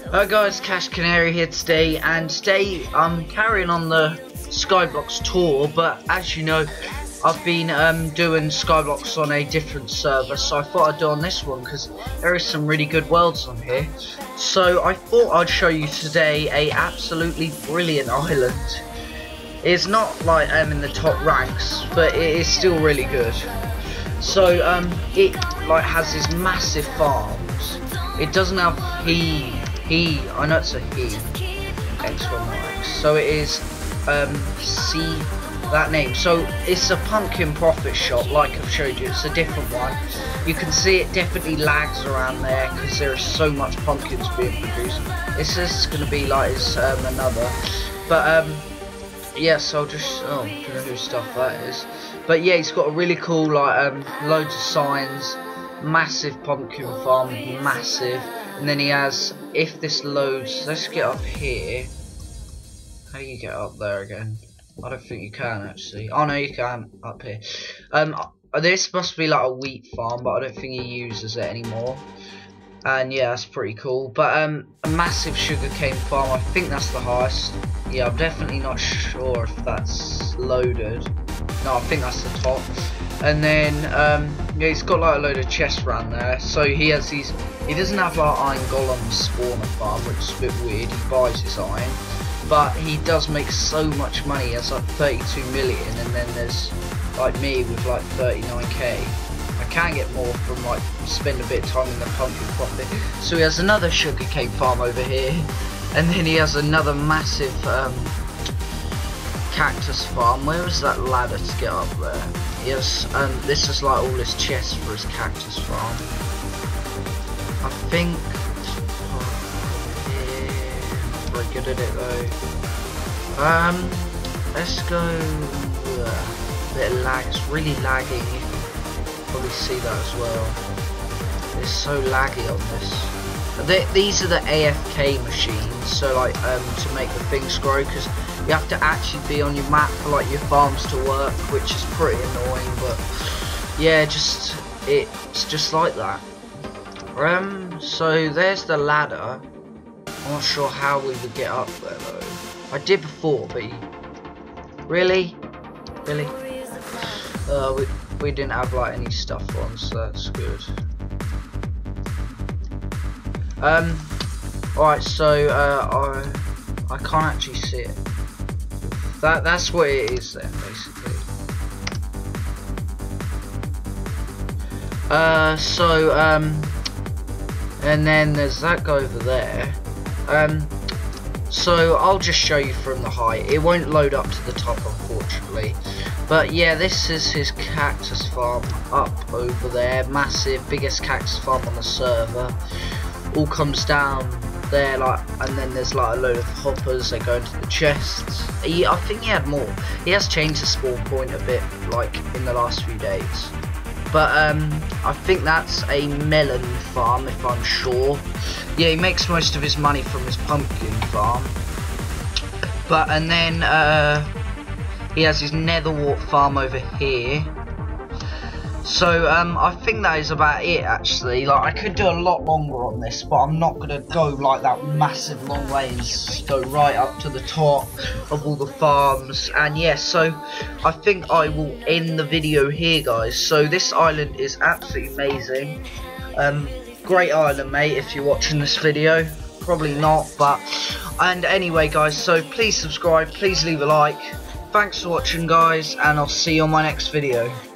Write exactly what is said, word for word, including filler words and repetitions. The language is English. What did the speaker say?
Hi guys, Cash Canary here today, and today I'm carrying on the Skyblox tour, but as you know, I've been um, doing Skyblox on a different server, so I thought I'd do on this one because there is some really good worlds on here. So I thought I'd show you today a absolutely brilliant island. It's not like um, in the top ranks, but it is still really good. So um, it like has these massive farms. It doesn't have he he. I know it's a he. Exclamation mark. So it is um, see that name. So it's a pumpkin profit shop, like I've showed you. It's a different one. You can see it definitely lags around there because there is so much pumpkins being produced. This is going to be like it's um, another, but um. Yes, I'll just oh, I don't know whose stuff that is, but yeah, he's got a really cool like um loads of signs, massive pumpkin farm, massive, and then he has if this loads. Let's get up here. How do you get up there again? I don't think you can actually. Oh no, you can up here. Um, this must be like a wheat farm, but I don't think he uses it anymore. And yeah, that's pretty cool. But um, a massive sugarcane farm. I think that's the highest. Yeah, I'm definitely not sure if that's loaded. No, I think that's the top. And then um, yeah, he's got like a load of chests around there. So he has these. He doesn't have like iron golem spawner farm, which is a bit weird. He buys his iron, but he does make so much money. He has like thirty-two million, and then there's like me with like thirty-nine K. I can get more from like spend a bit of time in the pumpkin profit. So he has another sugarcane farm over here, and then he has another massive um, cactus farm. Where is that ladder to get up there? He has um, this is like all his chests for his cactus farm. I think oh, yeah, not very good at it though. Um, let's go. Uh, bit of lag. It's really lagging. Probably see that as well. It's so laggy on this. They, these are the A F K machines, so like um, to make the things grow, because you have to actually be on your map for like your farms to work, which is pretty annoying. But yeah, just it's just like that. Um, so there's the ladder. I'm not sure how we would get up there though. I did before, but you, really, really. Uh, we, we didn't have like any stuff on, so that's good. Um, alright, so uh, I I can't actually see it. That that's what it is then, basically. Uh, so um, and then there's that guy over there. Um, so I'll just show you from the height. It won't load up to the top, unfortunately. But yeah, this is his cactus farm up over there. Massive, biggest cactus farm on the server. All comes down there, like, and then there's like a load of hoppers that go into the chests. He, I think he had more. He has changed the spawn point a bit, like in the last few days. But um, I think that's a melon farm, if I'm sure. Yeah, he makes most of his money from his pumpkin farm. But and then uh. he has his netherwart farm over here. So um, I think that is about it actually. Like I could do a lot longer on this, but I'm not gonna go like that massive long ways. Go right up to the top of all the farms. And yes, yeah, so I think I will end the video here, guys. So this island is absolutely amazing. Um, great island, mate. If you're watching this video, probably not, but and anyway, guys. So please subscribe. Please leave a like. Thanks for watching, guys, and I'll see you on my next video.